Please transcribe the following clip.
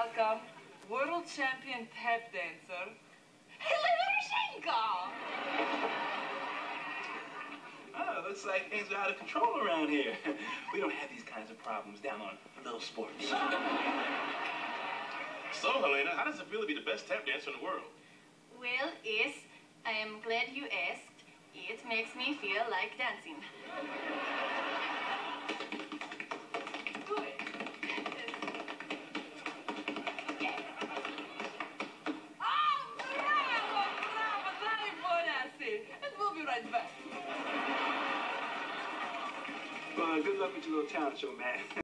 welcome world champion tap dancer, Helena Rozhenko. Oh, looks like things are out of control around here. We don't have these kinds of problems down on Little Sports. So, Helena, how does it feel to be the best tap dancer in the world? Well, yes, I am glad you asked. It makes me feel like dancing. Do it. Oh, bravo, bravo, dai buonasera. And we'll be right back. Well, good luck with your little talent show, man.